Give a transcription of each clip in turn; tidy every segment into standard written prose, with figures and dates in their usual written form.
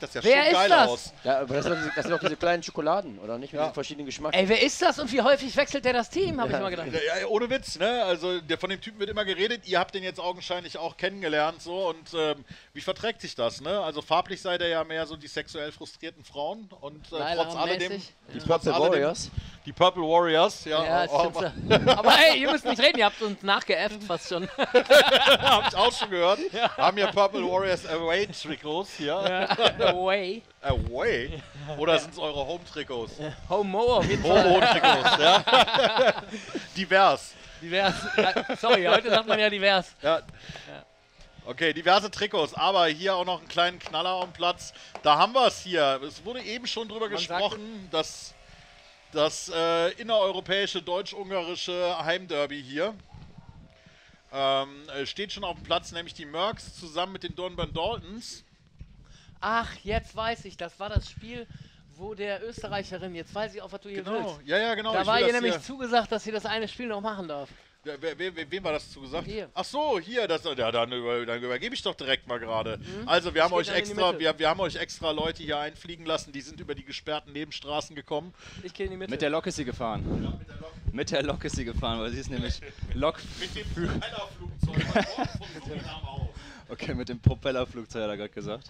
das ja Wer schon ist geil das? aus. Ja, aber das sind doch diese kleinen Schokoladen, oder nicht? Mit den verschiedenen Geschmack. Ey, wer ist das und wie häufig wechselt der das Team, habe ich mal gedacht. Ja, ohne Witz, ne? Also von dem Typen wird immer geredet, ihr habt den jetzt augenscheinlich auch kennengelernt, so, und wie verträgt sich das, ne? Also farblich seid ihr ja mehr so die sexuell frustrierten Frauen und trotz alledem... Die Purple Warriors. Die Purple Warriors, ja. Ja, stimmt. Aber hey, ihr müsst nicht reden, ihr habt uns nachgeäfft fast schon. Hab ich auch schon gehört. Ja. Haben ja Purple Warriors Away-Trikots hier. Away. Away? Oder sind es eure Home-Trikots? Homo auf jeden Fall. Home-Trikots, ja. Divers. Divers. Sorry, heute sagt man ja divers. Ja. Okay, diverse Trikots, aber hier auch noch einen kleinen Knaller am Platz. Da haben wir es hier. Es wurde eben schon drüber gesprochen, dass das innereuropäische deutsch-ungarische Heimderby hier steht schon auf dem Platz, nämlich die Mercs zusammen mit den Dornbirn Daltons. Ach, jetzt weiß ich, das war das Spiel, wo der Österreicherin, jetzt weiß ich auch, was du hier willst. Ja, genau. Da war ihr nämlich zugesagt, dass sie das eine Spiel noch machen darf. Wem war das zugesagt? Hier. Ach so, hier, dann übergebe ich doch direkt mal gerade. Also wir haben euch extra, wir haben euch extra Leute hier einfliegen lassen, die sind über die gesperrten Nebenstraßen gekommen. Ich gehe in die Mitte. Mit der Lok ist sie gefahren. Ja, mit der Lok. Mit der Lok ist sie gefahren, weil sie ist nämlich Lok. Mit dem Propellerflugzeug von Suriname aus. Okay, mit dem Propellerflugzeug hat er gerade gesagt.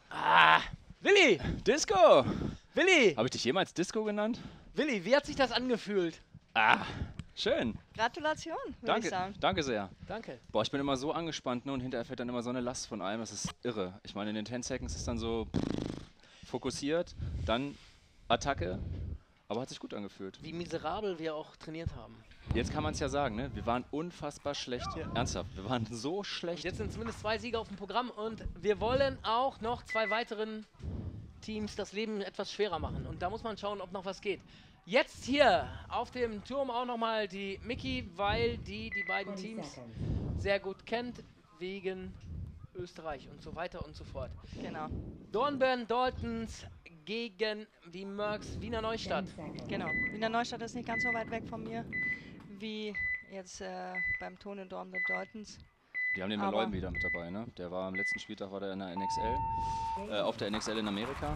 Ah, Willi! Disco! Willi! Habe ich dich jemals Disco genannt? Willi, wie hat sich das angefühlt? Ah, schön. Gratulation, würde ich sagen. Danke sehr. Danke. Boah, ich bin immer so angespannt, ne, und hinterher fällt dann immer so eine Last von allem, das ist irre. Ich meine, in den 10 Seconds ist dann so fokussiert, dann Attacke, aber hat sich gut angefühlt. Wie miserabel wir auch trainiert haben. Jetzt kann man es ja sagen, ne? Wir waren unfassbar schlecht. Ja. Ernsthaft, wir waren so schlecht. Jetzt sind zumindest 2 Siege auf dem Programm und wir wollen auch noch 2 weiteren Teams das Leben etwas schwerer machen. Und da muss man schauen, ob noch was geht. Jetzt hier auf dem Turm auch nochmal die Mickey, weil die beiden Teams sehr gut kennt, wegen Österreich und so weiter und so fort. Genau. Dornbirn Daltons gegen die Mercs Wiener Neustadt. Genau. Wiener Neustadt ist nicht ganz so weit weg von mir, wie jetzt beim Ton in Dornbirn Daltons. Die haben den Malloy wieder mit dabei, ne? Der war am letzten Spieltag war der in der NXL, auf der NXL in Amerika.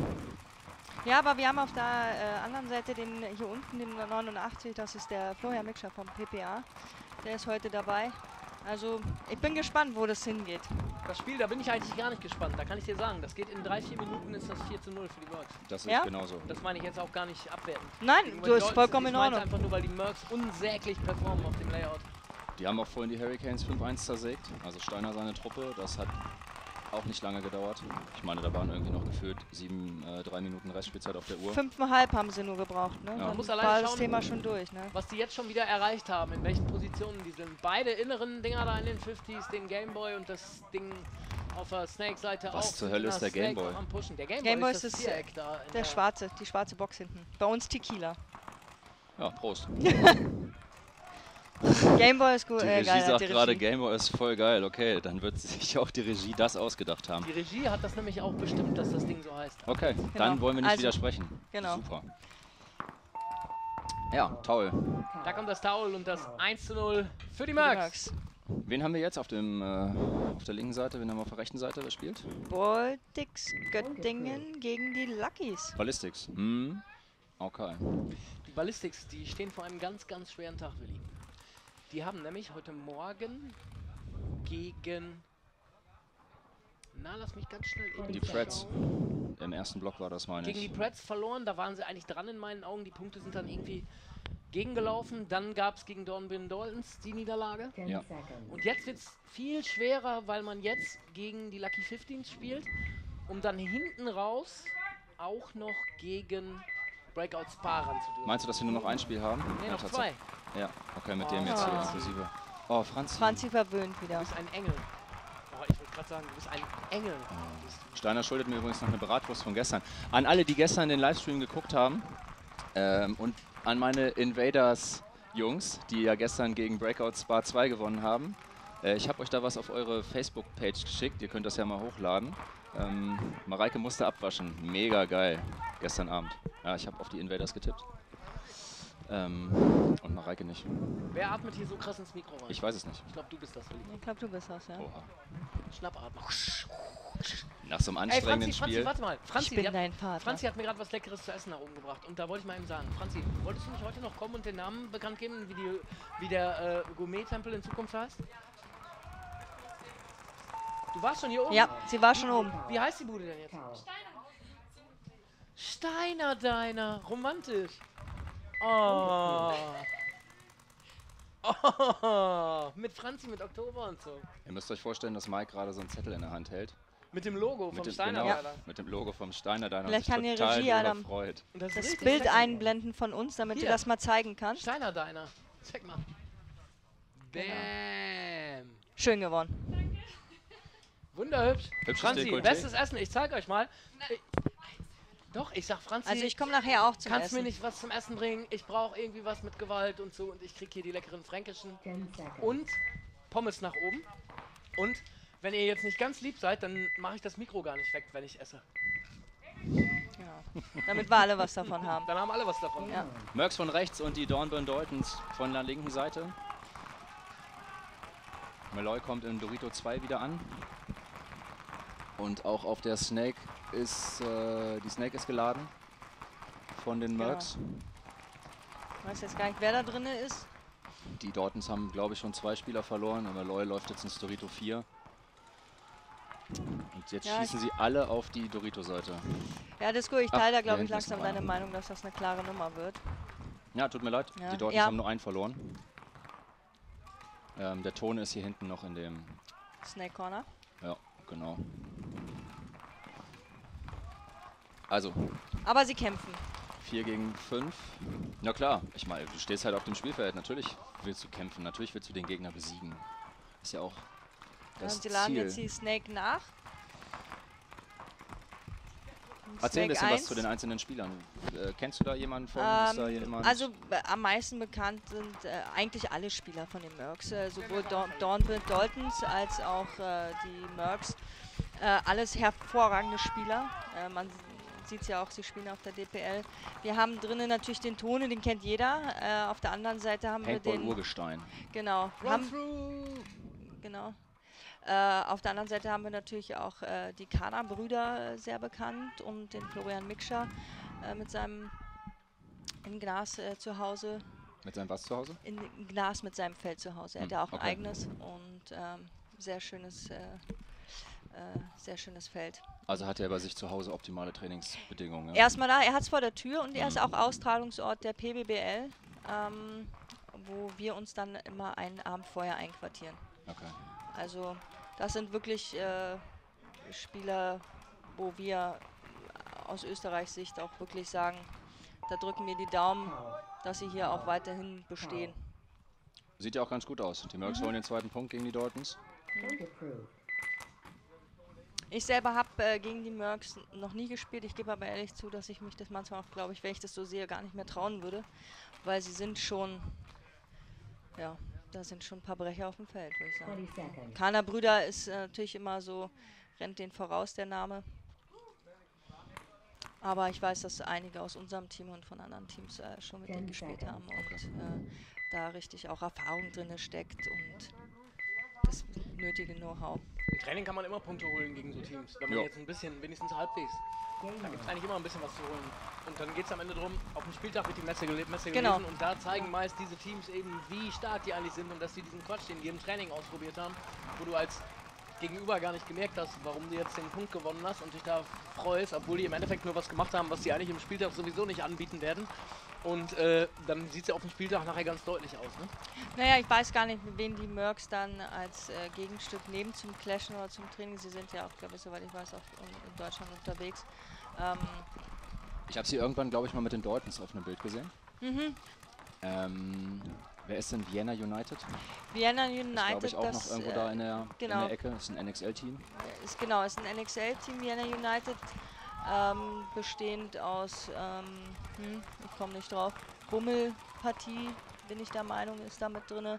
Ja, aber wir haben auf der anderen Seite den hier unten, den 89, das ist der Florian Mikscher vom PPA. Der ist heute dabei. Also ich bin gespannt, wo das hingeht. Das Spiel, da bin ich eigentlich gar nicht gespannt. Da kann ich dir sagen, das geht in 3-4 Minuten, ist das 4:0 für die Mercs. Das ist genauso. Das meine ich jetzt auch gar nicht abwertend. Nein, du bist vollkommen in Ordnung. Einfach nur, weil die Mercs unsäglich performen auf dem Layout. Die haben auch vorhin die Hurricanes 5-1 zersägt. Also Steiner seine Truppe, das hat auch nicht lange gedauert. Ich meine, da waren irgendwie noch gefühlt 3 Minuten Restspielzeit auf der Uhr. 5,5 haben sie nur gebraucht, ne? Ja. Man muss war alleine das schauen, Thema schon durch, ne? Was die jetzt schon wieder erreicht haben, in welchen Positionen die sind. Beide inneren Dinger da in den 50s, den Gameboy und das Ding auf der Snake-Seite auch. Was zur Hölle ist der Gameboy? Der Gameboy ist das Viereck da. Der schwarze, die schwarze Box hinten. Bei uns Tequila. Ja, Prost. Gameboy ist gut. Die Regie sagt gerade, Gameboy ist voll geil. Okay, dann wird sich auch die Regie das ausgedacht haben. Die Regie hat das nämlich auch bestimmt, dass das Ding so heißt. Okay, Genau. dann wollen wir nicht widersprechen. Genau. Super. Ja, toll. Da kommt das Towel und das 1:0 für die Mercs. Wen haben wir jetzt auf der linken Seite? Wen haben wir auf der rechten Seite? Wer spielt? Baltics Göttingen gegen die Luckies. Ballistics. Okay. Die Ballistics, die stehen vor einem ganz, ganz schweren Tag, Willi. Die haben nämlich heute Morgen gegen... Na, lass mich ganz schnell... Die Preds. Im ersten Block war das, meine ich. Gegen die Preds verloren, da waren sie eigentlich dran in meinen Augen. Die Punkte sind dann irgendwie gegengelaufen. Dann gab es gegen Dornbirn Daltons die Niederlage. Ja. Und jetzt wird es viel schwerer, weil man jetzt gegen die Lucky 15s spielt, um dann hinten raus auch noch gegen Breakout Spa ran zu dürfen. Meinst du, dass wir nur noch ein Spiel haben? Nee, Ja, noch 2. Ja, okay, mit dem jetzt hier exklusive. Oh, Franzi. Franzi verwöhnt wieder. Du bist ein Engel. Oh, ich wollte gerade sagen, du bist ein Engel. Steiner schuldet mir übrigens noch eine Bratwurst von gestern. An alle, die gestern den Livestream geguckt haben und an meine Invaders-Jungs, die ja gestern gegen Breakout Spa 2 gewonnen haben. Ich habe euch da was auf eure Facebook-Page geschickt. Ihr könnt das ja mal hochladen. Mareike musste abwaschen. Mega geil. Gestern Abend. Ja, ich habe auf die Invaders getippt. Und Mareike nicht. Wer atmet hier so krass ins Mikro rein? Ich weiß es nicht. Ich glaube, du bist das, Willi. Ich glaube, du bist das, ja. Oha. Schnappatmung. Nach so einem Ey, anstrengenden Franzi, Spiel. warte mal. Franzi, Ich bin dein Vater. Franzi hat mir gerade was Leckeres zu essen nach oben gebracht. Und da wollte ich mal eben sagen, Franzi, wolltest du nicht heute noch kommen und den Namen bekannt geben, wie der Gourmet-Tempel in Zukunft heißt? Du warst schon hier oben? Ja, sie war schon oben. Wie heißt die Bude denn jetzt? Steiner Diner. Romantisch. Oh. Oh. Mit Franzi, mit Oktober und so. Ihr müsst euch vorstellen, dass Mike gerade so einen Zettel in der Hand hält. Mit dem Logo vom Steiner genau, Diner. mit dem Logo vom Steiner Diner. Vielleicht und kann die sich total Regie darüber Adam freut. Und das ist das richtig Bild lecker. einblenden von uns, damit Hier. du das mal zeigen kannst. Steiner Diner. Check mal. Bam. Schön gewonnen. Wunderhübsch. Hübsches Franzi, Dekolleté. bestes Essen. Ich zeig euch mal. Doch, ich sag Franzi, Also ich komme nachher auch zum kannst Essen. mir nicht was zum Essen bringen. Ich brauche irgendwie was mit Gewalt und so. Und ich krieg hier die leckeren fränkischen. Und Pommes nach oben. Und wenn ihr jetzt nicht ganz lieb seid, dann mache ich das Mikro gar nicht weg, wenn ich esse. Genau. Damit wir alle was davon haben. Dann haben alle was davon. Ja. Mercs von rechts und die Dornbirn Daltons von der linken Seite. Malloy kommt im Dorito 2 wieder an. Und auch auf der Snake ist, die Snake ist geladen von den Mercs. Ich weiß jetzt gar nicht, wer da drin ist. Die Daltons haben, glaube ich, schon 2 Spieler verloren. Und Malloy läuft jetzt ins Dorito 4. Und jetzt Ja, schießen sie alle auf die Dorito-Seite. Ja, das ist gut. Ich Ach, teile da, hier glaube ich, hinten ist langsam noch einer. deine Meinung, dass das eine klare Nummer wird. Ja, tut mir leid. Ja. Die Daltons Ja. haben nur einen verloren. Der Ton ist hier hinten noch in dem... Snake Corner. Ja, genau. Also, Aber sie kämpfen. 4 gegen 5. Na klar, ich meine, du stehst halt auf dem Spielfeld. Natürlich willst du kämpfen, natürlich willst du den Gegner besiegen. Ist ja auch Ja, das und sie laden Ziel. jetzt die Snake nach. Erzähl ein Snake bisschen was 1. zu den einzelnen Spielern. Kennst du da jemanden von? Ist da jemand? Also am meisten bekannt sind eigentlich alle Spieler von den Mercs, sowohl Dornbirn Daltons als auch die Mercs. Alles hervorragende Spieler. Man sieht es ja auch, sie spielen auf der DPL. Wir haben drinnen natürlich den Tone, den kennt jeder. Auf der anderen Seite haben wir Paintball den... Urgestein. Genau. Run through. Genau. Auf der anderen Seite haben wir natürlich auch die Kana-Brüder sehr bekannt und den Florian Mikscher mit seinem im Glas zu Hause. Mit seinem was zu Hause? In Glas mit seinem Feld zu Hause. Er hat ja auch ein okay. eigenes und sehr schönes Feld. Also hat er bei sich zu Hause optimale Trainingsbedingungen. Ja? Erstmal da, er hat es vor der Tür und er ist auch Austragungsort der PBBL, wo wir uns dann immer einen Abend vorher einquartieren. Okay. Also das sind wirklich Spieler, wo wir aus Österreichs Sicht auch wirklich sagen, da drücken wir die Daumen, dass sie hier auch weiterhin bestehen. Sieht ja auch ganz gut aus. Die Mercs holen den zweiten Punkt gegen die Daltons. Ich selber habe gegen die Mercs noch nie gespielt. Ich gebe aber ehrlich zu, dass ich mich das manchmal auch, glaube ich, wenn ich das so sehe, gar nicht mehr trauen würde. Weil sie sind schon, ja, da sind schon ein paar Brecher auf dem Feld, würde ich sagen. Kana Brüder ist natürlich immer so, rennt den voraus, der Name. Aber ich weiß, dass einige aus unserem Team und von anderen Teams schon mit denen gespielt haben und da richtig auch Erfahrung drin steckt und das nötige Know-how. Im Training kann man immer Punkte holen gegen so Teams, wenn man Jo. jetzt ein bisschen, wenigstens halbwegs. Da gibt es eigentlich immer ein bisschen was zu holen. Und dann geht es am Ende darum, auf dem Spieltag wird die Messe Genau. gelesen und da zeigen meist diese Teams eben, wie stark die eigentlich sind und dass sie diesen Quatsch, den die im Training ausprobiert haben, wo du als Gegenüber gar nicht gemerkt hast, warum du jetzt den Punkt gewonnen hast und dich da freust, obwohl die im Endeffekt nur was gemacht haben, was die eigentlich im Spieltag sowieso nicht anbieten werden. Und dann sieht es ja auf dem Spieltag nachher ganz deutlich aus. Ne? Naja, ich weiß gar nicht, mit wem die Mercs dann als Gegenstück nehmen zum Clashen oder zum Training. Sie sind ja auch, glaube ich, soweit ich weiß, auch in Deutschland unterwegs. Ich habe sie irgendwann, glaube ich, mal mit den Daltons auf einem Bild gesehen. Wer ist denn Vienna United? Vienna Ist, United, glaube ich, auch noch irgendwo da in der Ecke. Das ist ein NXL-Team. ist ein NXL-Team, Vienna United, bestehend aus, ich komme nicht drauf, Bummelpartie, bin ich der Meinung, ist da mit drin,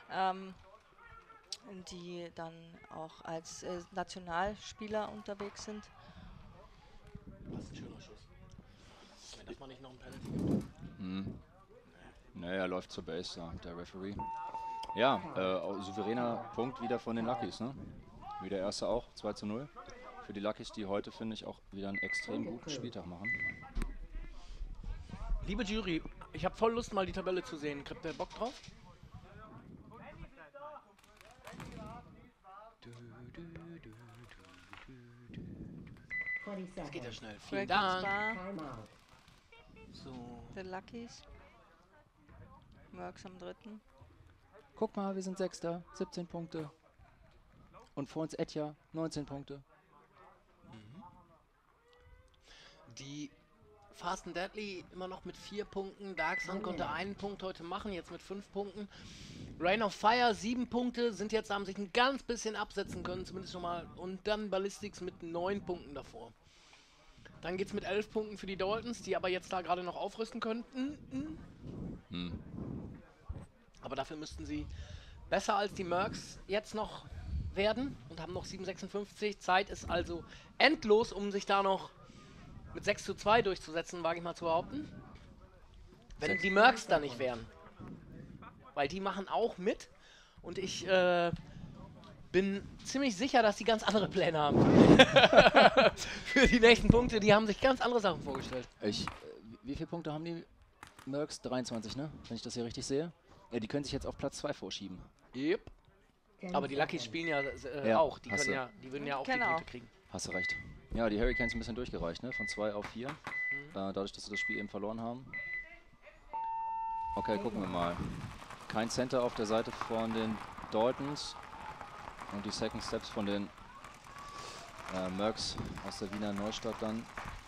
die dann auch als Nationalspieler unterwegs sind. Das ist ein schöner Schuss. Wenn das mal nicht noch ein Penalty gibt. Naja, läuft zur Base da, der Referee. Ja, souveräner Punkt wieder von den Luckies, ne? Wie der erste auch, 2:0 für die Luckies, die heute, finde ich, auch wieder einen extrem guten Spieltag machen. Liebe Jury, ich habe voll Lust, mal die Tabelle zu sehen. Habt ihr Bock drauf? Das geht ja schnell. Vielen Breakout Dank. Spa, So. The Luckies. Mercs am 3. Guck mal, wir sind Sechster, 17 Punkte. Und vor uns Etja, 19 Punkte. Die Fast and Deadly immer noch mit 4 Punkten. Dark Sun konnte einen Punkt heute machen, jetzt mit 5 Punkten. Rain of Fire 7 Punkte, sind jetzt, haben sich ein ganz bisschen absetzen können, zumindest schon mal. Und dann Ballistics mit 9 Punkten davor. Dann geht es mit 11 Punkten für die Daltons, die aber jetzt da gerade noch aufrüsten könnten. Aber dafür müssten sie besser als die Mercs jetzt noch werden und haben noch 7,56. Zeit ist also endlos, um sich da noch mit 6:2 durchzusetzen, wage ich mal zu behaupten. Wenn die Mercs da nicht wären. Weil die machen auch mit und ich bin ziemlich sicher, dass die ganz andere Pläne haben. Für die nächsten Punkte, die haben sich ganz andere Sachen vorgestellt. Wie viele Punkte haben die Mercs? 23, ne? Wenn ich das hier richtig sehe. Ja, die können sich jetzt auf Platz 2 vorschieben. Yep. Aber die Luckies spielen ja, Ja, auch. Die, hast können du. ja, die würden ja auch die Genau. Punkte kriegen. Hast du recht. Ja, die Hurricanes ein bisschen durchgereicht, ne? Von 2 auf 4. Dadurch, dass sie das Spiel eben verloren haben. Okay, gucken wir mal. Kein Center auf der Seite von den Daltons. Und die Second Steps von den Mercs aus der Wiener Neustadt dann.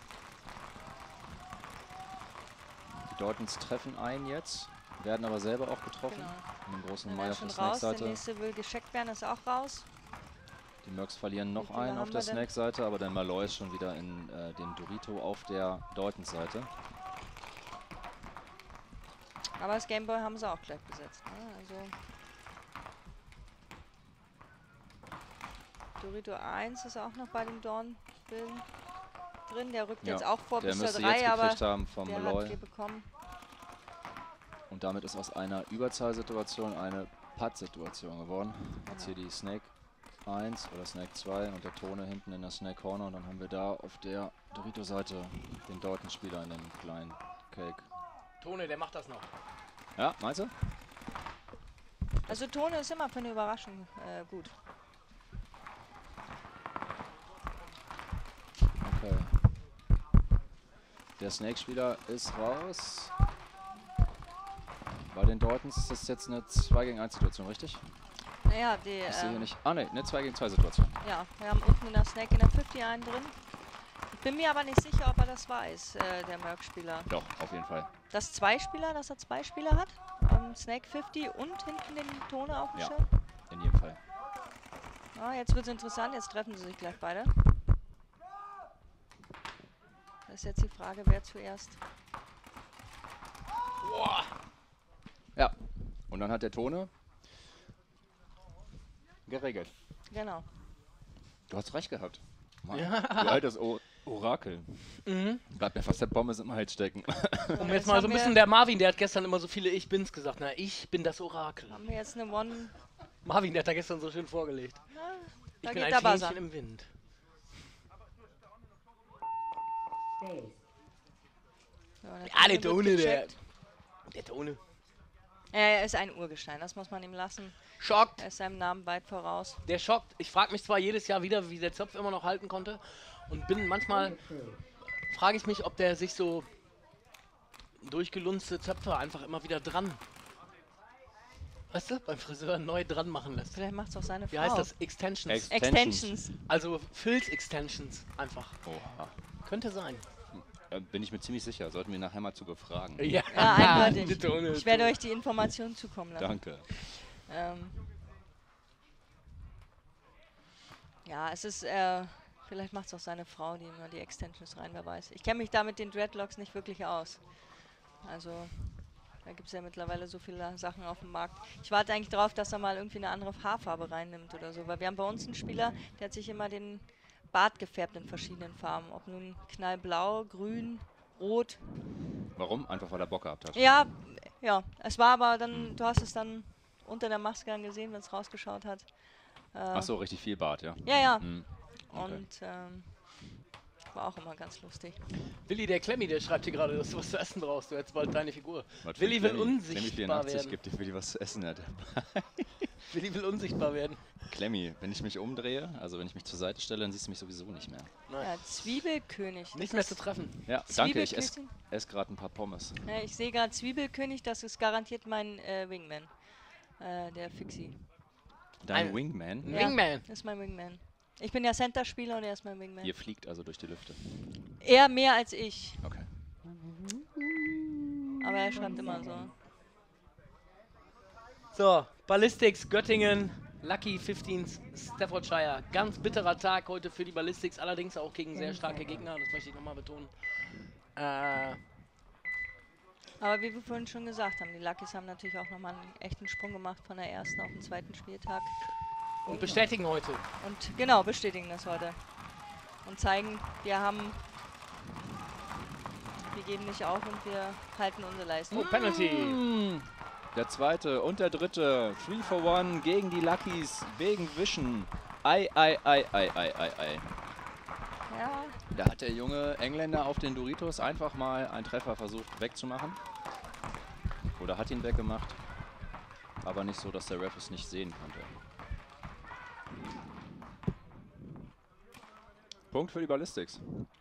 Die Daltons treffen einen jetzt, werden aber selber auch getroffen. Genau. An dem großen Dann Mai ist auf der schon raus, der Snake-Seite. nächste will gescheckt werden, ist auch raus. Die Mercs verlieren noch Wie viele einen auf haben der wir denn? Snake-Seite, aber der Malloy ist schon wieder in dem Dorito auf der Daltons-Seite. Aber das Gameboy haben sie auch gleich besetzt. Ne? Also Dorito 1 ist auch noch bei den Dorn-Bilden drin. Der rückt jetzt auch vor der bis zur müsste 3, jetzt aber gekriegt haben vom der hat Malloy. 4 bekommen. Und damit ist aus einer Überzahlsituation eine Putt-Situation geworden. Jetzt hier die Snake 1 oder Snake 2 und der Tone hinten in der Snake Corner. Und dann haben wir da auf der Dorito-Seite den Dalton-Spieler in dem kleinen Cake. Tone, der macht das noch. Ja, meinst du? Also Tone ist immer für eine Überraschung gut. Okay. Der Snake-Spieler ist raus. Bei den Daltons ist das jetzt eine 2 gegen 1 Situation, richtig? Naja, die, Ich sehe hier nicht. Ah ne, eine 2 gegen 2 Situation. ja, wir haben unten in der Snake in der 50 einen drin. Ich bin mir aber nicht sicher, ob er das weiß, der Merc-Spieler. Doch, auf jeden Fall. Dass er 2 Spieler hat, Snake 50 und hinten den Tone auf dem Ja. Schirm. In jedem Fall. Ah, jetzt wird es interessant, jetzt treffen sie sich gleich beide. Das ist jetzt die Frage, wer zuerst. Ja. Und dann hat der Tone geregelt. Genau. Du hast recht gehabt. Mann, Ja. du altes Orakel. Mhm. Bleibt mir fast der Pommes im Hals stecken. Und das jetzt mal so haben ein bisschen wir- der Marvin, der hat gestern immer so viele Ich Bins gesagt. Na, ich bin das Orakel. Haben wir jetzt eine One. Marvin, der hat da gestern so schön vorgelegt. Na, Ich da bin geht ein der Fähnchen Buzzer. im Wind. So, der Ja, der wird Tone, gecheckt. der Tone. Er ist ein Urgestein, das muss man ihm lassen. Schockt. Er ist seinem Namen weit voraus. Der schockt. Ich frage mich zwar jedes Jahr wieder, wie der Zopf immer noch halten konnte. Und bin manchmal, frage ich mich, ob der sich so durchgelunzte Zöpfe einfach immer wieder dran, weißt du, beim Friseur neu dran machen lässt. Vielleicht macht es auch seine Wie Frau. heißt das? Extensions. Extensions. Also Filz-Extensions einfach. Oha. Könnte sein. Bin ich mir ziemlich sicher. Sollten wir nachher mal zu befragen. Ja, Ja, eindeutig. die Tone, Ich werde euch die Informationen zukommen lassen. Danke. Ja, es ist, vielleicht macht es auch seine Frau, die immer die Extensions rein, wer weiß. Ich kenne mich da mit den Dreadlocks nicht wirklich aus. Also, da gibt es ja mittlerweile so viele Sachen auf dem Markt. Ich warte eigentlich drauf, dass er mal irgendwie eine andere Haarfarbe reinnimmt oder so, weil wir haben bei uns einen Spieler, der hat sich immer den Bart gefärbt in verschiedenen Farben. Ob nun knallblau, grün, rot. Warum? Einfach weil er Bock gehabt hat. Ja, ja. Es war aber dann, du hast es dann unter der Maske dann gesehen, wenn es rausgeschaut hat. Ach so, richtig viel Bart, ja. Ja, ja. Mhm. Und war auch immer ganz lustig. Willi, der Klemmi, der schreibt hier gerade, dass du was zu essen brauchst. Du hättest bald deine Figur. Was Willi für will Klemmi? unsichtbar Klemmi 84 werden. gibt dir Willi was zu essen hat. Willi will unsichtbar werden. Klemmi, wenn ich mich umdrehe, also wenn ich mich zur Seite stelle, dann siehst du mich sowieso nicht mehr. Ja, Zwiebelkönig. Nicht das mehr ist- zu treffen. Ja, danke, ich Zwiebelkönig? esse gerade ein paar Pommes. Ja, ich sehe gerade Zwiebelkönig, das ist garantiert mein Wingman. Der Fixie. Dein Ein- Wingman, Ja. Wingman. Das ist mein Wingman. Ich bin ja Center-Spieler und er ist mein Wingman. ihr fliegt also durch die Lüfte. Er mehr als ich, Okay. aber er schreibt immer so. So, Ballistics, Göttingen, Lucky 15, Staffordshire. Ganz bitterer Tag heute für die Ballistics, allerdings auch gegen sehr starke Gegner, das möchte ich nochmal betonen. Aber wie wir vorhin schon gesagt haben, die Luckys haben natürlich auch nochmal einen echten Sprung gemacht von der ersten auf den zweiten Spieltag. Und bestätigen heute. Und genau, bestätigen das heute. Und zeigen, wir geben nicht auf und wir halten unsere Leistung. Oh, Penalty. Der zweite und der dritte. 3 for 1 gegen die Luckys wegen Wischen. Ei, ei, ei, ei, ei, ei, ei. Ja, Da hat der junge Engländer auf den Doritos einfach mal einen Treffer versucht wegzumachen. Oder hat ihn weggemacht. Aber nicht so, dass der Ref es nicht sehen konnte. Punkt für die Ballistics.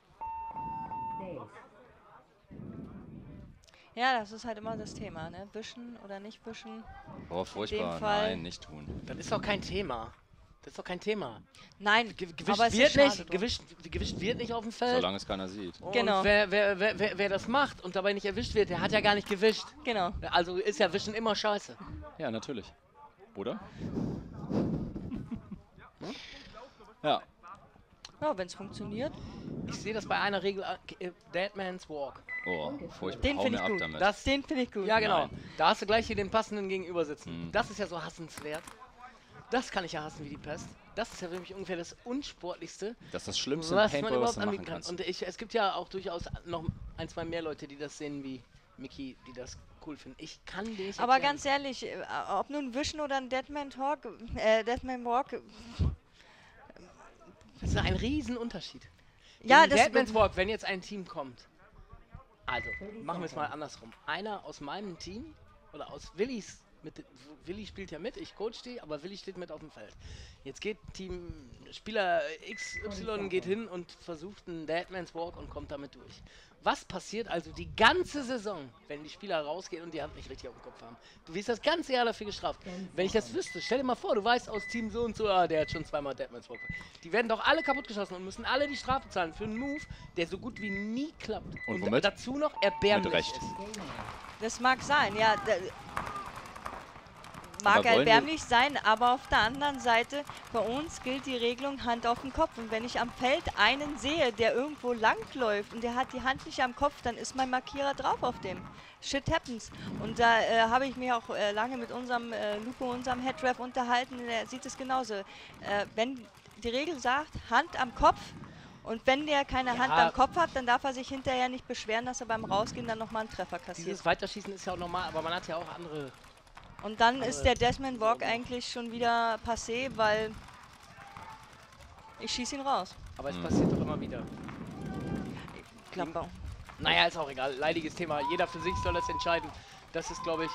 ja, das ist halt immer das Thema, ne? Wischen oder nicht wischen. Oh, furchtbar. Fall- Nein, nicht tun. Das ist doch kein Thema. Das ist doch kein Thema. Nein, Gewischt aber es ist wird schade nicht, drum. gewischt wird nicht auf dem Feld. Solange es keiner sieht. Und Genau. wer das macht und dabei nicht erwischt wird, der hat ja gar nicht gewischt. Genau. Also ist ja Wischen immer scheiße. Ja, natürlich. Oder? Ja. Ja, wenn es funktioniert. Ich sehe das bei einer Regel, Deadman's Walk. Oh, furchtbar. Den Hau find mir ich ab gut. damit. Den finde ich gut. Ja, genau. Nein. Da hast du gleich hier den passenden Gegenüber sitzen. Mhm. Das ist ja so hassenswert. Das kann ich ja hassen wie die Pest. Das ist ja für mich ungefähr das Unsportlichste, Das ist das Schlimmste was im man Paintball, was überhaupt du machen anbieten kann. kannst. Und es gibt ja auch durchaus noch ein, zwei mehr Leute, die das sehen wie Mickey, die das cool finden. Ich kann den nicht Aber erklären. ganz ehrlich, ob nun Wischen oder ein Deadman Walk, Das ist ein Riesenunterschied. ja, In das Deadman's Walk, wenn jetzt ein Team kommt. Also, machen wir es mal andersrum. Einer aus meinem Team oder aus Willis, Willi spielt ja mit, ich coach die, aber Willi steht mit auf dem Feld. Jetzt geht Spieler XY geht hin und versucht einen Deadman's Walk und kommt damit durch. Was passiert also die ganze Saison, wenn die Spieler rausgehen und die Hand nicht richtig auf dem Kopf haben? Du wirst das ganze Jahr dafür gestraft. Wenn ich das wüsste, stell dir mal vor, du weißt aus Team so und so, der hat schon zweimal Deadman's Walk. Die werden doch alle kaputtgeschossen und müssen alle die Strafe zahlen für einen Move, der so gut wie nie klappt. Und womit? Dazu noch erbärmlich Mit Recht. ist. Das mag sein, ja. Mag Aber wollen wir- erbärmlich sein, aber auf der anderen Seite, bei uns gilt die Regelung Hand auf den Kopf. Und wenn ich am Feld einen sehe, der irgendwo langläuft und der hat die Hand nicht am Kopf, dann ist mein Markierer drauf auf dem. Shit happens. Und da habe ich mich auch lange mit unserem Lupo, unserem Headref unterhalten. Der sieht es genauso. Wenn die Regel sagt, Hand am Kopf, und wenn der keine Hand am Kopf hat, dann darf er sich hinterher nicht beschweren, dass er beim Rausgehen dann nochmal einen Treffer kassiert. Dieses Weiterschießen ist ja auch normal, aber man hat ja auch andere. Und dann ist der Deadman Walk eigentlich schon wieder passé, weil ich schieße ihn raus. Aber es passiert doch immer wieder. Klapper. Naja, ist auch egal. Leidiges Thema. Jeder für sich soll das entscheiden. Das ist, glaube ich,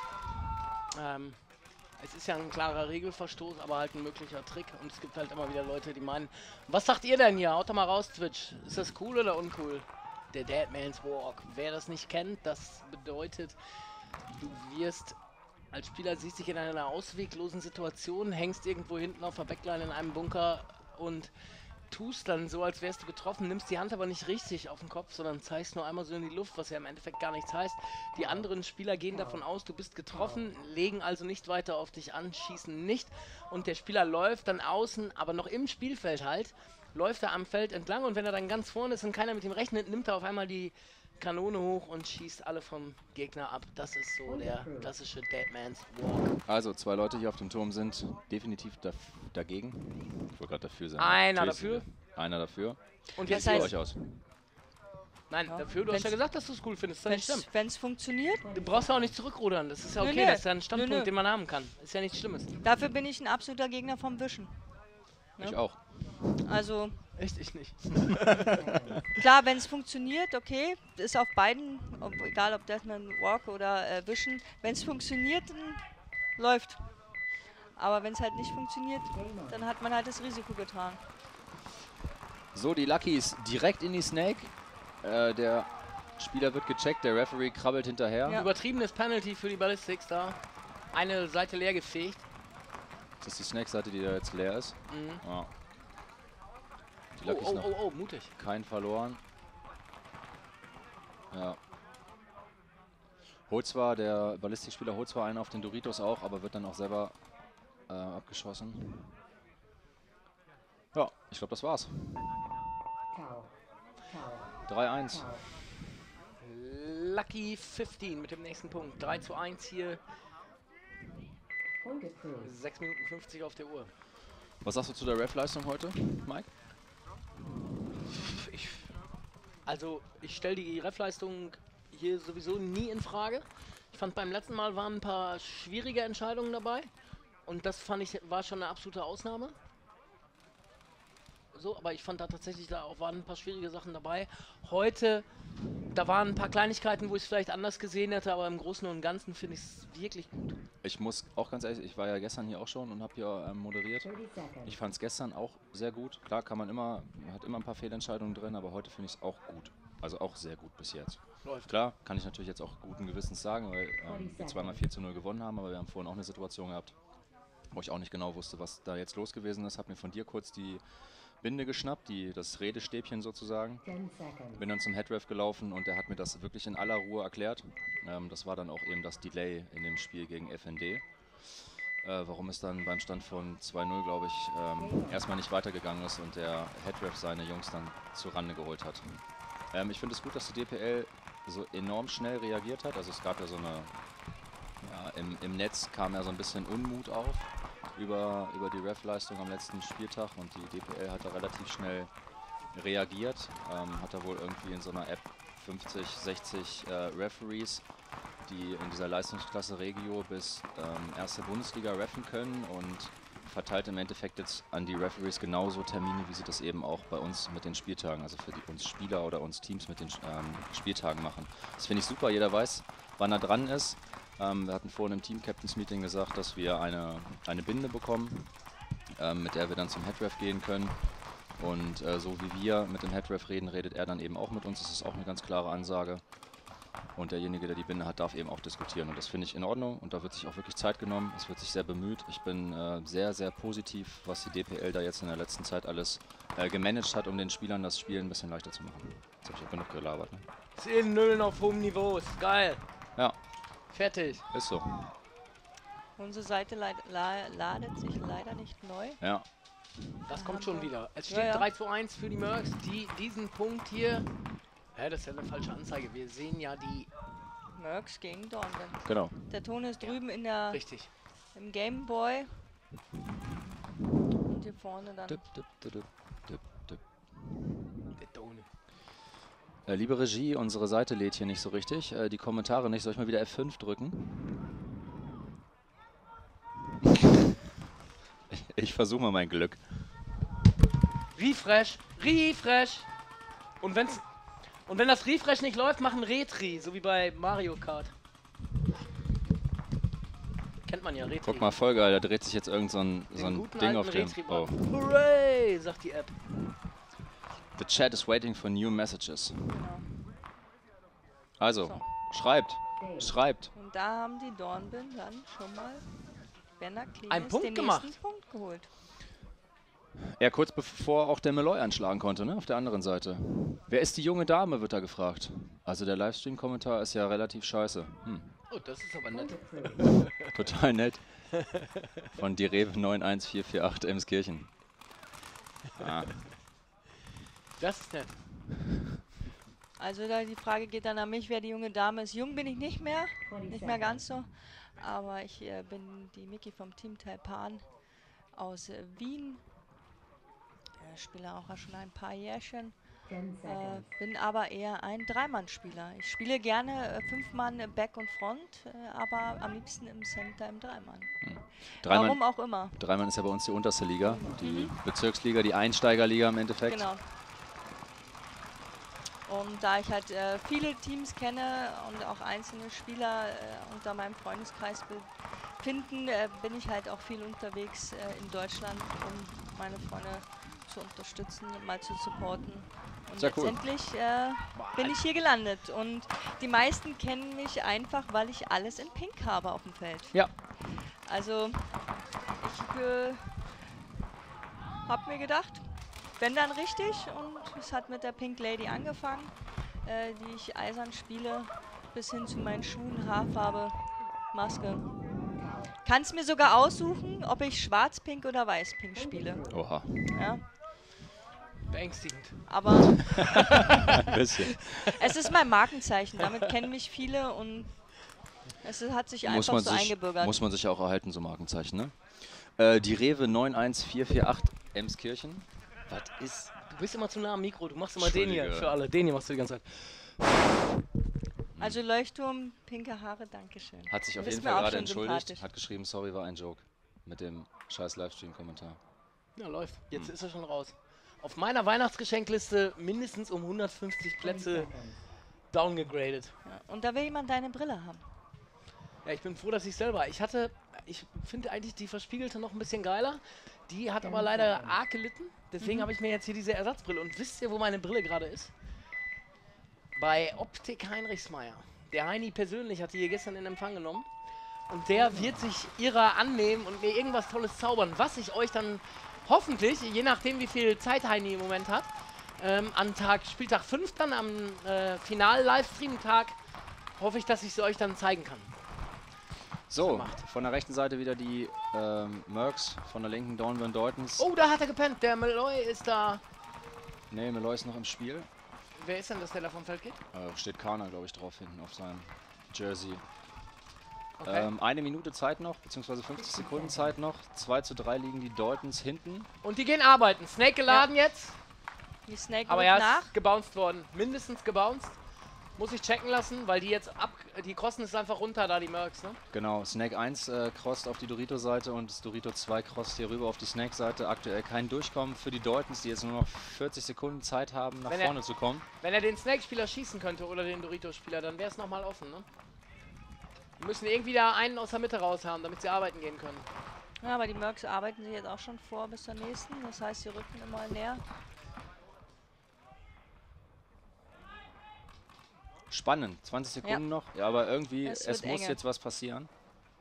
es ist ja ein klarer Regelverstoß, aber halt ein möglicher Trick. Und es gibt halt immer wieder Leute, die meinen, was sagt ihr denn hier? Haut doch mal raus, Twitch. Ist das cool oder uncool? Der Deadman's Walk. Wer das nicht kennt, das bedeutet, du wirst als Spieler, siehst dich in einer ausweglosen Situation, hängst irgendwo hinten auf der Backline in einem Bunker und tust dann so, als wärst du getroffen, nimmst die Hand aber nicht richtig auf den Kopf, sondern zeigst nur einmal so in die Luft, was ja im Endeffekt gar nichts heißt. Die anderen Spieler gehen davon aus, du bist getroffen, legen also nicht weiter auf dich an, schießen nicht und der Spieler läuft dann außen, aber noch im Spielfeld halt, läuft er am Feld entlang und wenn er dann ganz vorne ist und keiner mit ihm rechnet, nimmt er auf einmal die Kanone hoch und schießt alle vom Gegner ab. Das ist so der klassische Deadman's Walk. Also, 2 Leute hier auf dem Turm sind definitiv dagegen. Ich wollte gerade dafür sagen. Einer Tracy, dafür. Einer dafür. Und Wie jetzt sieht es heißt- bei euch aus? Nein, Ja. dafür, du hast ja Wenn's- gesagt, dass du es cool findest. Das ist ja nicht schlimm. Wenn es funktioniert, Du brauchst ja auch nicht zurückrudern. Das ist ja Nö, okay. nö. Das ist ja ein Standpunkt, Nö, nö. den man haben kann. Ist ja nichts Schlimmes. dafür bin ich ein absoluter Gegner vom Wischen. Ich auch. Also Echt, ich nicht. klar, wenn es funktioniert, okay, ist auf beiden, egal ob Deathman Walk oder Vision, wenn es funktioniert, dann läuft. Aber wenn es halt nicht funktioniert, dann hat man halt das Risiko getragen. So, die Luckies direkt in die Snake. Der Spieler wird gecheckt, der Referee krabbelt hinterher. Ja. Übertriebenes Penalty für die Ballistics da. Eine Seite leer gefegt. Das ist die Snake-Seite, die da jetzt leer ist. Mhm. Ja. Die Oh, Luckies noch oh, mutig. keinen verloren. Ja. Holt zwar, der Ballistikspieler holt zwar einen auf den Doritos auch, aber wird dann auch selber abgeschossen. Ja, ich glaube, das war's. 3-1. Lucky 15 mit dem nächsten Punkt. 3:1 hier. 6 Minuten 50 auf der Uhr. Was sagst du zu der Ref-Leistung heute, Mike? Ich stelle die Ref-Leistung hier sowieso nie in Frage. Ich fand, beim letzten Mal waren ein paar schwierige Entscheidungen dabei. Und das fand ich, war schon eine absolute Ausnahme. So, aber ich fand da tatsächlich, waren ein paar schwierige Sachen dabei. Heute, da waren ein paar Kleinigkeiten, wo ich es vielleicht anders gesehen hätte, aber im Großen und Ganzen finde ich es wirklich gut. Ich muss auch ganz ehrlich, ich war ja gestern hier auch schon und habe hier moderiert. Ich fand es gestern auch sehr gut. Klar hat immer ein paar Fehlentscheidungen drin, aber heute finde ich es auch gut. Also auch sehr gut bis jetzt. Läuft. Klar, kann ich natürlich jetzt auch guten Gewissens sagen, weil wir zweimal 4:0 gewonnen haben, aber wir haben vorhin auch eine Situation gehabt, wo ich auch nicht genau wusste, was da jetzt los gewesen ist. Hab mir von dir kurz die Binde geschnappt, das Redestäbchen sozusagen. Bin dann zum Headref gelaufen und der hat mir das wirklich in aller Ruhe erklärt. Das war dann auch eben das Delay in dem Spiel gegen FND. Warum es dann beim Stand von 2:0, glaube ich, erstmal nicht weitergegangen ist und der Headref seine Jungs dann zur Rande geholt hat. Ich finde es gut, dass die DPL so enorm schnell reagiert hat. Also es gab ja so eine, im Netz kam ja so ein bisschen Unmut auf über die Ref-Leistung am letzten Spieltag und die DPL hat da relativ schnell reagiert. Hat da wohl irgendwie in so einer App 50, 60 Referees, die in dieser Leistungsklasse Regio bis erste Bundesliga reffen können und verteilt im Endeffekt jetzt an die Referees genauso Termine, wie sie das eben auch bei uns mit den Spieltagen, also für uns Spieler oder uns Teams mit den Spieltagen machen. Das finde ich super, jeder weiß, wann er dran ist. Wir hatten vorhin im Team-Captains-Meeting gesagt, dass wir eine Binde bekommen, mit der wir dann zum Headref gehen können. Und so wie wir mit dem Headref reden, redet er dann eben auch mit uns. Das ist auch eine ganz klare Ansage. Und derjenige, der die Binde hat, darf eben auch diskutieren. Und das finde ich in Ordnung. Und da wird sich auch wirklich Zeit genommen. Es wird sich sehr bemüht. Ich bin sehr, sehr positiv, was die DPL da jetzt in der letzten Zeit alles gemanagt hat, um den Spielern das Spiel ein bisschen leichter zu machen. Jetzt habe ich auch genug gelabert. Ne? 10:0 auf hohem Niveau, ist geil. Ja. Fertig. Ist so. Unsere Seite ladet sich leider nicht neu. Ja. Das kommt schon wieder. Es steht 3:1 für die Mercs, die diesen Punkt hier... das ist ja eine falsche Anzeige. Wir sehen ja die... Mercs gegen Dornbin. Genau. Der Ton ist drüben in der... Richtig. Im Game Boy. Und hier vorne dann... Der Tone. Liebe Regie, unsere Seite lädt hier nicht so richtig. Die Kommentare nicht. Soll ich mal wieder F5 drücken? Ich versuche mal mein Glück. Refresh, Refresh. Und wenn das Refresh nicht läuft, machen Retri, so wie bei Mario Kart. Kennt man ja, Retri. Guck mal, voll geil, da dreht sich jetzt irgend so ein Ding auf dem... Oh. Hooray, sagt die App. The chat is waiting for new messages. Ja. Also, So. schreibt. Und da haben die Dornbin dann schon mal Werner Einen Clemens Punkt den gemacht. nächsten Punkt geholt. Ja, kurz bevor auch der Meloy anschlagen konnte, ne? Auf der anderen Seite. Wer ist die junge Dame, wird da gefragt. Also der Livestream-Kommentar ist ja relativ scheiße. Oh, das ist aber nett. Total nett. Von die Rewe 91448 Emskirchen. Ah. Das ist nett. Also da die Frage geht dann an mich, wer die junge Dame ist. Jung bin ich nicht mehr ganz so. Aber ich bin die Miki vom Team Taipan aus Wien. Spiele auch schon ein paar Jährchen. Bin aber eher ein Dreimann-Spieler. Ich spiele gerne 5 Mann Back und Front, aber am liebsten im Center im Dreimann. Warum auch immer. Dreimann ist ja bei uns die unterste Liga, die Bezirksliga, die Einsteigerliga im Endeffekt. Genau. Und da ich halt viele Teams kenne und auch einzelne Spieler unter meinem Freundeskreis befinden, bin ich halt auch viel unterwegs in Deutschland, um meine Freunde zu unterstützen, mal zu supporten. Und sehr cool. Letztendlich bin ich hier gelandet. Und die meisten kennen mich einfach, weil ich alles in Pink habe auf dem Feld. Ja. Also ich habe mir gedacht, wenn dann richtig, und es hat mit der Pink Lady angefangen, die ich eisern spiele, bis hin zu meinen Schuhen, Haarfarbe, Maske. Kannst mir sogar aussuchen, ob ich schwarz-pink oder weiß-pink spiele. Oha. Ja. Beängstigend. Aber Ein bisschen. es ist mein Markenzeichen, damit kennen mich viele und es hat sich einfach so eingebürgert. Muss man sich auch erhalten, so Markenzeichen, ne? Die Rewe 91448 Emskirchen. Was ist? Du bist immer zu nah am Mikro, du machst immer den hier für alle. Den hier machst du die ganze Zeit. Also Leuchtturm, pinke Haare, dankeschön. Hat sich auf jeden Fall gerade entschuldigt, hat geschrieben, sorry, war ein Joke. Mit dem scheiß Livestream-Kommentar. Ja, läuft. Jetzt ist er schon raus. Auf meiner Weihnachtsgeschenkliste mindestens um 150 Plätze downgegradet. Ja, und da will jemand deine Brille haben. Ja, ich bin froh, dass ich selber. Ich finde eigentlich die verspiegelte noch ein bisschen geiler. Die hat aber leider arg gelitten. Deswegen habe ich mir jetzt hier diese Ersatzbrille. Und wisst ihr, wo meine Brille gerade ist? Bei Optik Heinrichsmeier. Der Heini persönlich hat die hier gestern in Empfang genommen. Und der wird sich ihrer annehmen und mir irgendwas Tolles zaubern, was ich euch dann hoffentlich, je nachdem wie viel Zeit Heini im Moment hat, an Spieltag 5 dann, am Final-Livestream-Tag, hoffe ich, dass ich sie euch dann zeigen kann. So, von der rechten Seite wieder die Mercs, von der linken Dornbirn Deutens. Oh, da hat er gepennt, der Malloy ist da. Ne, Malloy ist noch im Spiel. Wer ist denn, dass der da vom Feld geht? Steht Kana, glaube ich, drauf hinten auf seinem Jersey. Okay. 1 Minute Zeit noch, beziehungsweise 50 Sekunden Zeit noch. 2:3 liegen die Deutens hinten. Und die gehen arbeiten. Snake geladen jetzt. Die Snake Aber rückt er ist gebounced worden. Mindestens gebounced. Muss ich checken lassen, weil die jetzt die crossen ist einfach runter, da die Mercs, ne? Genau, Snake 1 crosst auf die Dorito-Seite und das Dorito 2 crosst hier rüber auf die Snake-Seite. Aktuell kein Durchkommen für die Deutens, die jetzt nur noch 40 Sekunden Zeit haben, nach vorne zu kommen. Wenn er den Snake-Spieler schießen könnte oder den Dorito-Spieler, dann wäre es nochmal offen, ne? Wir müssen irgendwie da einen aus der Mitte raus haben, damit sie arbeiten gehen können. Ja, aber die Mercs arbeiten sich jetzt auch schon vor bis zur nächsten. Das heißt, sie rücken immer näher. Spannend, 20 Sekunden noch. Ja, aber irgendwie, es muss jetzt was passieren.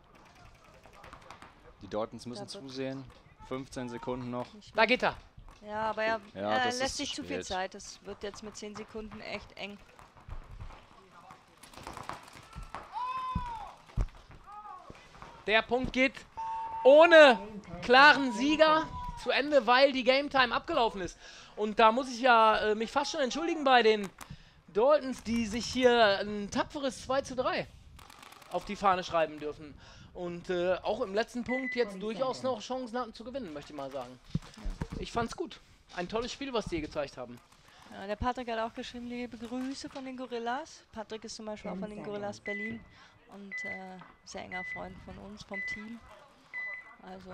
Die Deutens müssen zusehen. 15 Sekunden noch. Da geht er. Ja, aber er das lässt sich ist zu viel spät. Zeit. Das wird jetzt mit 10 Sekunden echt eng. Der Punkt geht ohne klaren Sieger zu Ende, weil die Game Time abgelaufen ist. Und da muss ich ja mich fast schon entschuldigen bei den Daltons, die sich hier ein tapferes 2:3 auf die Fahne schreiben dürfen. Und auch im letzten Punkt jetzt durchaus noch Chancen hatten zu gewinnen, möchte ich mal sagen. Ich fand's gut. Ein tolles Spiel, was die gezeigt haben. Ja, der Patrick hat auch geschrieben, liebe Grüße von den Gorillas. Patrick ist zum Beispiel auch von den Gorillas Berlin und sehr enger Freund von uns, vom Team. Also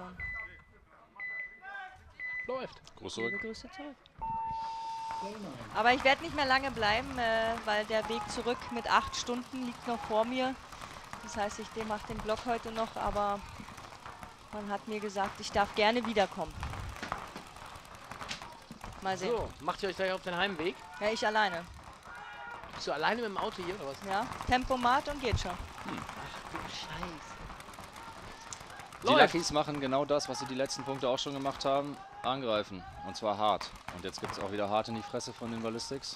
läuft. Liebe Grüße zurück. Aber ich werde nicht mehr lange bleiben, weil der Weg zurück mit 8 Stunden liegt noch vor mir. Das heißt, ich mache den Block heute noch, aber man hat mir gesagt, ich darf gerne wiederkommen. Mal sehen. So, macht ihr euch gleich auf den Heimweg? Ja, ich alleine. Bist du alleine mit dem Auto hier oder was? Ja, Tempomat und geht schon. Ach du Scheiße. Die Luckies machen genau das, was sie die letzten Punkte auch schon gemacht haben. Angreifen. Und zwar hart. Und jetzt gibt es auch wieder hart in die Fresse von den Ballistics.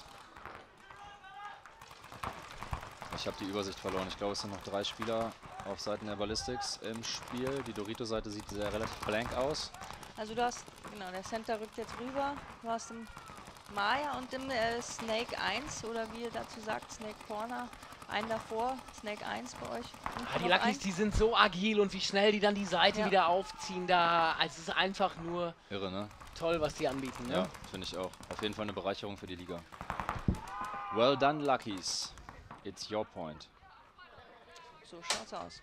Ich habe die Übersicht verloren. Ich glaube, es sind noch 3 Spieler auf Seiten der Ballistics im Spiel. Die Dorito-Seite sieht sehr relativ blank aus. Also du hast, genau, der Center rückt jetzt rüber. Du hast im Maya und im Snake 1, oder wie ihr dazu sagt, Snake Corner, einen davor, Snake 1 bei euch. Die Luckies, die sind so agil und wie schnell die dann die Seite wieder aufziehen, da, also es ist einfach nur irre, ne? toll, was die anbieten. Ne? Ja, finde ich auch. Auf jeden Fall eine Bereicherung für die Liga. Well done, Luckies. It's your point. So schaut's aus.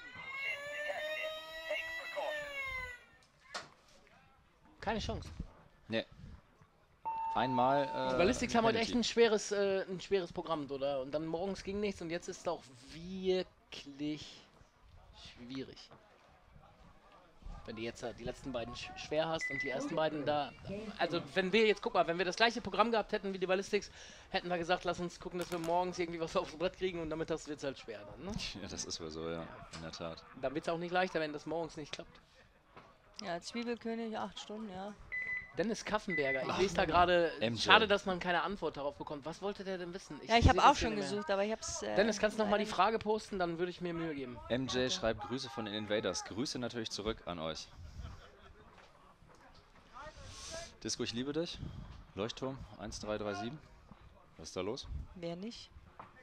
Keine Chance. Nee. Einmal. Die Ballistics haben heute echt Penalty. ein schweres Programm, oder? Und dann morgens ging nichts und jetzt ist es auch wirklich schwierig. Wenn du jetzt die letzten beiden schwer hast und die ersten beiden da. Also wenn wir jetzt, guck mal, wenn wir das gleiche Programm gehabt hätten wie die Ballistics, hätten wir gesagt, lass uns gucken, dass wir morgens irgendwie was aufs Brett kriegen und damit wird es halt schwer dann, ne? Ja, das ist wohl so, ja. In der Tat. Dann wird es auch nicht leichter, wenn das morgens nicht klappt. Ja, Zwiebelkönig, 8 Stunden, ja. Dennis Kaffenberger, ich lese da gerade, MJ. schade, dass man keine Antwort darauf bekommt. Was wollte der denn wissen? Ja, ich sehe habe das auch hier schon nicht mehr. gesucht, aber ich hab's. Dennis, kannst du noch mal die leider Frage posten, dann würde ich mir Mühe geben. MJ schreibt Grüße von den Invaders. Grüße natürlich zurück an euch. Disco, ich liebe dich. Leuchtturm 1337. Was ist da los? nicht. Wer nicht?